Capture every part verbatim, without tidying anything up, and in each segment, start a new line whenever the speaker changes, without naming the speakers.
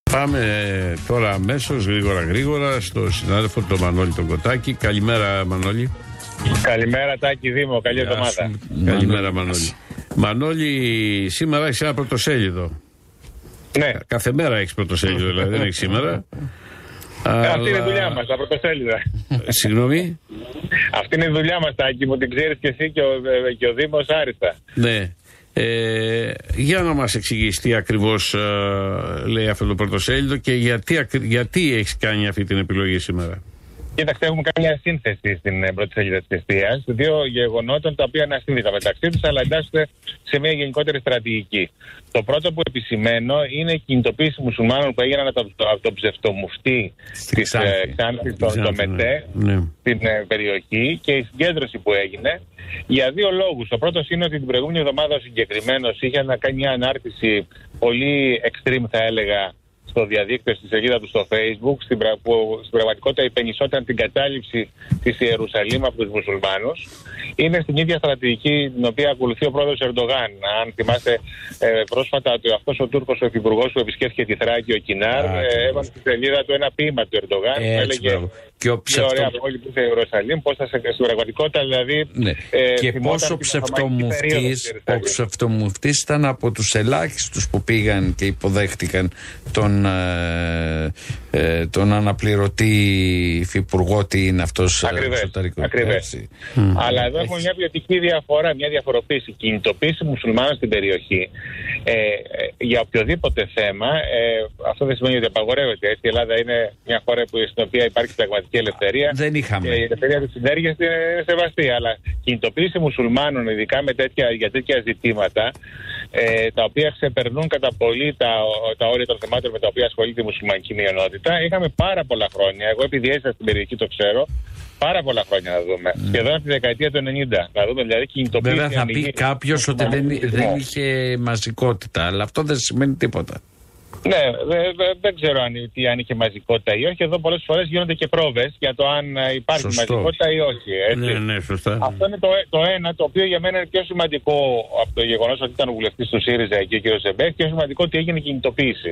Πάμε τώρα αμέσως γρήγορα γρήγορα στο συνάδελφο τον Μανώλη τον Κωτάκη. Καλημέρα Μανώλη.
Καλημέρα Τάκη Δήμο, καλή εβδομάδα.
Καλημέρα Μανώλη. Μανώλη, σήμερα έχεις ένα πρωτοσέλιδο.
Ναι.
Κάθε μέρα έχεις πρωτοσέλιδο, δηλαδή δεν έχεις σήμερα.
Αλλά... Αυτή είναι η δουλειά μας, τα πρωτοσέλιδα.
Συγγνώμη.
Αυτή είναι η δουλειά μας Τάκη, μου την ξέρεις και εσύ και ο, και ο Δήμος άριστα.
Ναι. Ε, για να μας εξηγήσει τι ακριβώς ε, λέει αυτό το πρωτοσέλιδο και γιατί, γιατί έχεις κάνει αυτή την επιλογή σήμερα.
Κοίταξτε, έχουμε κάνει μια σύνθεση στην πρώτη σελίδα της εστίας. Δύο γεγονότα τα οποία είναι ασύνδετα μεταξύ τους, αλλά εντάσσονται σε μια γενικότερη στρατηγική. Το πρώτο που επισημαίνω είναι η κινητοποίηση μουσουλμάνων που έγιναν από το, το ψευτομουφτί της Ξάνθης, το ΜΕΤΕ, ναι. στην ε, περιοχή και η συγκέντρωση που έγινε. Για δύο λόγους. Ο πρώτος είναι ότι την προηγούμενη εβδομάδα ο συγκεκριμένος είχε να κάνει μια ανάρτηση πολύ extreme, θα έλεγα, στο διαδίκτυο, στη σελίδα του στο Facebook, στην πρα... που στην πραγματικότητα υπενισόταν την κατάληψη της Ιερουσαλήμ από τους μουσουλμάνους. Είναι στην ίδια στρατηγική την οποία ακολουθεί ο πρόεδρος Ερντογάν. Αν θυμάστε ε, πρόσφατα ότι αυτός ο Τούρκος ο υπουργός που επισκέφθηκε τη Θράκη, ο Κινάρ, ε, έβαλε στη σελίδα του ένα ποίημα του Ερντογάν που έλεγε
και ο ψευτο...
ωραία πόλη που είναι η Ιερουσαλήμ, πώς θα σε στην πραγματικότητα δηλαδή.
Ναι. Ε, και πώς ο ψευτομουφτής, ο ψευτομουφτής ήταν από τους ελάχιστους που πήγαν και υποδέχτηκαν τον, ε, ε, τον αναπληρωτή υφυπουργό, τι είναι αυτός εξωτερικός.
Ακριβώς. Mm. Αλλά εδώ έχουμε μια ποιοτική διαφορά, μια διαφοροποίηση. Κινητοποίηση μουσουλμάνων στην περιοχή ε, ε, για οποιοδήποτε θέμα. Ε, αυτό δεν σημαίνει ότι απαγορεύεται. Έτσι, η Ελλάδα είναι μια χώρα που, στην οποία υπάρχει πραγματική ελευθερία.
Δεν είχαμε.
Και η ελευθερία της συνέργειας είναι σεβαστή. Αλλά κινητοποίηση μουσουλμάνων, ειδικά με τέτοια, για τέτοια ζητήματα, ε, τα οποία ξεπερνούν κατά πολύ τα, τα όρια των θεμάτων με τα οποία ασχολείται η μουσουλμανική μειονότητα, είχαμε πάρα πολλά χρόνια. Εγώ, επειδή έζησα στην περιοχή, το ξέρω. Πάρα πολλά χρόνια να δούμε. Mm. Σχεδόν από τη δεκαετία του ενενήντα. Να δούμε δηλαδή κινητοποίηση.
Βέβαια θα πει κάποιος ότι δεν, δεν είχε μαζικότητα, αλλά αυτό δεν σημαίνει τίποτα.
Ναι, δε, δε, δεν ξέρω αν, τι, αν είχε μαζικότητα ή όχι. Εδώ πολλές φορές γίνονται και πρόβες για το αν υπάρχει σωστό. μαζικότητα ή όχι. Έτσι.
Ναι, ναι, σωστά.
Αυτό είναι το, το ένα, το οποίο για μένα είναι πιο σημαντικό από το γεγονός ότι ήταν ο βουλευτής του ΣΥΡΙΖΑ εκεί ο κ. Ζεμπέχ, πιο σημαντικό ότι έγινε κινητοποίηση.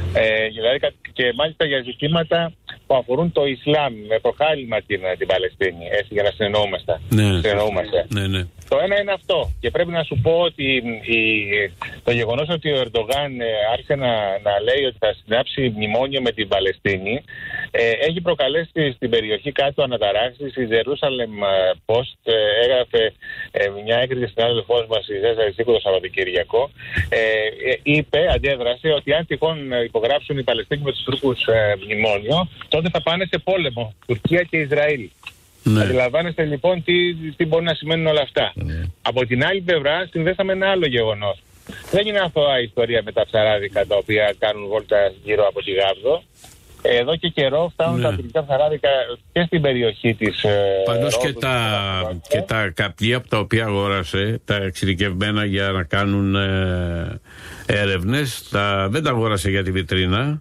Ε, δηλαδή, και μάλιστα για ζητήματα που αφορούν το Ισλάμ, με προχάλημα την, την Παλαιστίνη, έτσι, για να συνεννοούμαστε.
Ναι, ναι, ναι.
Το ένα είναι αυτό. Και πρέπει να σου πω ότι η, το γεγονός ότι ο Ερντογάν ε, άρχισε να, να λέει ότι θα συνάψει μνημόνιο με την Παλαιστίνη ε, έχει προκαλέσει στην περιοχή κάτω αναταράξεις. Η Jerusalem Post ε, έγραφε ε, μια έκρητη συνάδελφός μας, η Ζέζα Ρισίκου, το Σαββατοκύριακο. Ε, ε, είπε, αντέδρασε, ότι αν τυχόν υπογράψουν οι Παλαιστίνοι με τους Τούρκους ε, μνημόνιο, τότε θα πάνε σε πόλεμο Τουρκία και Ισραήλ. Ναι. Αντιλαμβάνεστε λοιπόν τι, τι μπορεί να σημαίνουν όλα αυτά. Ναι. Από την άλλη πλευρά συνδέσαμε ένα άλλο γεγονός. Δεν είναι αθώα η ιστορία με τα ψαράδικα τα οποία κάνουν βόλτα γύρω από τη Γάβδο. Εδώ και καιρό φτάνουν ναι. τα τουρκικά ψαράδικα και στην περιοχή της.
Πάντως και, τα, και τα καπλία από τα οποία αγόρασε, τα εξειδικευμένα για να κάνουν ε, έρευνες, τα, δεν τα αγόρασε για τη βιτρίνα.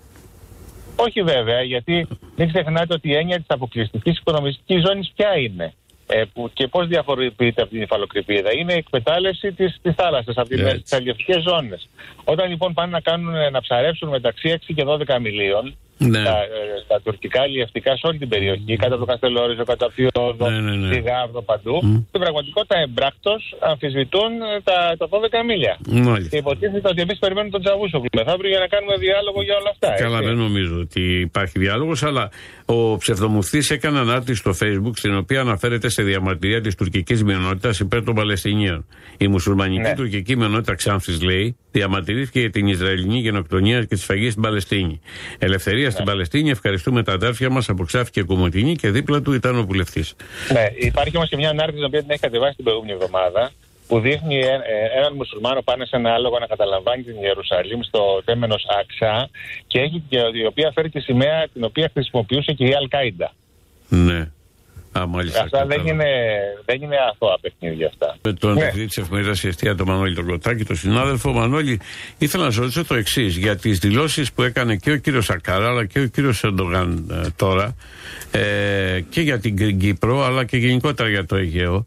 Όχι βέβαια, γιατί μην ξεχνάτε ότι η έννοια της αποκλειστικής οικονομικής ζώνης ποια είναι ε, που, και πώς διαφοροποιείται από την υφαλοκρηπίδα. Είναι η εκμετάλλευση της, της θάλασσας, από yeah. τις αλλιευτικές ζώνες. Όταν λοιπόν πάνε να, κάνουν, να ψαρέψουν μεταξύ έξι και δώδεκα μιλίων, ναι. τα, τα τουρκικά αλλιευτικά σε όλη την περιοχή, κατά το Καστελόριζο, κατά Φιόδο, ναι, ναι, ναι. τη Γάβδο, παντού, mm. στην πραγματικότητα εμπράκτος αμφισβητούν τα, τα δώδεκα μίλια. Mm. Και υποτίθεται ότι εμείς περιμένουμε τον Τσαβούσογλου μεθαύριο για να κάνουμε διάλογο για όλα αυτά.
Καλά, έτσι. Δεν νομίζω ότι υπάρχει διάλογος, αλλά ο ψευδομουφτής έκανε ανάρτηση στο Facebook, στην οποία αναφέρεται σε διαμαρτυρία της τουρκικής μειονότητας υπέρ των Παλαιστινίων. Η μουσουλμανική ναι. τουρκική μειονότητα Ξάνθης, λέει, διαμαρτυρήθηκε για την Ισραηλινή γενοκτονία και τη σφαγή στην Παλαιστίνη. Ελευθερία ναι. στην Παλαιστίνη, ευχαριστούμε τα αδέρφια μας από Ξάφη και Κομοτηνή, και δίπλα του ήταν ο βουλευτής.
Ναι, υπάρχει όμως και μια ανάρτηση την οποία την έχει κατεβάσει την προηγούμενη εβδομάδα, που δείχνει ε, ε, έναν μουσουλμάνο πάνω σε ένα άλογο να καταλαμβάνει την Ιερουσαλήμ στο τέμενος Αξά, και έχει, και, η οποία φέρει τη σημαία την οποία χρησιμοποιούσε και η Αλ-Κάιντα.
Ναι. Α, μάλιστα,
αυτά δεν είναι, δεν είναι αθώα παιχνίδια αυτά.
Με τον διευθυντή ναι. της εφημερίδας η Εστία, τον Μανώλη τον Κωτάκη, τον συνάδελφο. Μανώλη, ήθελα να σας ρωτήσω το εξής, για τις δηλώσεις που έκανε και ο κύριος Σακάρα αλλά και ο κύριος Ερντογάν ε, τώρα, ε, και για την Κύπρο αλλά και γενικότερα για το Αιγαίο.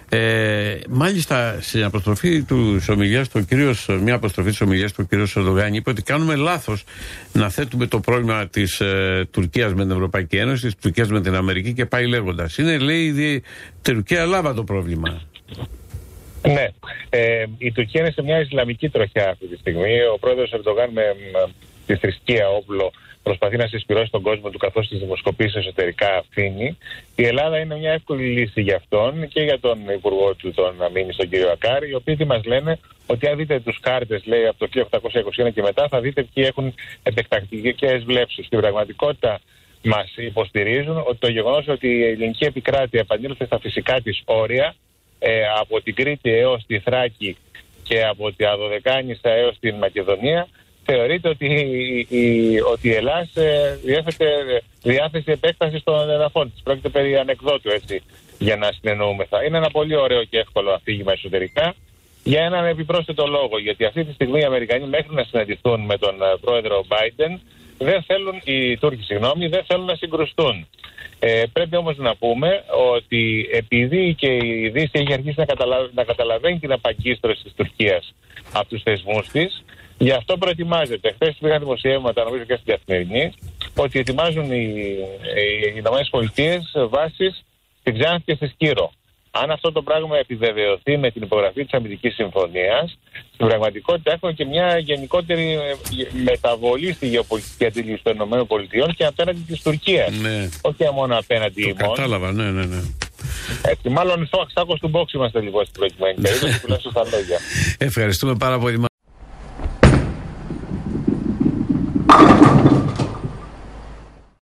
Ε, μάλιστα, στην αποστροφή του ομιλίας, μια αποστροφή της ομιλίας του κ. Ερντογάν είπε ότι κάνουμε λάθος να θέτουμε το πρόβλημα της ε, Τουρκίας με την Ευρωπαϊκή Ένωση, της Τουρκίας με την Αμερική και πάει λέγοντας. Είναι, λέει, η Τουρκία Ελλάδα το πρόβλημα.
Ναι, ε, η Τουρκία είναι σε μια Ισλαμική τροχιά αυτή τη στιγμή. Ο πρόεδρος Ερντογάν με, με τη θρησκεία όπλο προσπαθεί να συσπυρώσει τον κόσμο του, καθώς τις δημοσκοπήσεις εσωτερικά αφήνει. Η Ελλάδα είναι μια εύκολη λύση για αυτόν και για τον υπουργό του, τον Αμήνη, τον κύριο Ακάρη, οι οποίοι μας λένε ότι αν δείτε τους χάρτες, λέει, από το χίλια οκτακόσια είκοσι ένα και μετά, θα δείτε ποιοι έχουν επεκτακτικές βλέψεις. Στην πραγματικότητα μας υποστηρίζουν ότι το γεγονός ότι η ελληνική επικράτεια επανήλθε στα φυσικά της όρια, ε, από την Κρήτη έως τη Θράκη και από τη Δωδεκάνησα έως την Μακεδονία, θεωρείται ότι η, ότι η Ελλάς ε, διέθετε διάθεση επέκτασης των εδαφών της. Πρόκειται περί ανεκδότου, έτσι, για να συνεννοούμεθα. Είναι ένα πολύ ωραίο και εύκολο αφήγημα εσωτερικά για έναν επιπρόσθετο λόγο. Γιατί αυτή τη στιγμή οι Αμερικανοί, μέχρι να συναντηθούν με τον πρόεδρο Biden, δεν θέλουν, οι Τούρκοι, συγγνώμη, δεν θέλουν να συγκρουστούν. Ε, πρέπει όμως να πούμε ότι επειδή και η Δύση έχει αρχίσει να, καταλα... να καταλαβαίνει την απαγκίστρωση της Τουρκίας από τους θεσμούς της, γι' αυτό προετοιμάζεται. Χθες πήγαν δημοσιεύματα, νομίζω και στην Καθημερινή, ότι ετοιμάζουν οι, οι Ηνωμένες Πολιτείες βάσεις στη Ξάνθη και στη Σκύρο. Αν αυτό το πράγμα επιβεβαιωθεί με την υπογραφή της Αμυντικής Συμφωνίας, στην πραγματικότητα έχουμε και μια γενικότερη μεταβολή στη γεωπολιτική αντίληψη των ΗΠΑ και απέναντι της Τουρκίας.
Ναι.
Όχι μόνο απέναντι ημών.
Κατάλαβα, ναι, ναι, ναι.
Έτσι, μάλλον σάκος του μπόξ είμαστε λοιπόν στην προηγουμένη περίπτωση, τουλάχιστον στα λόγια.
Ευχαριστούμε πάρα πολύ.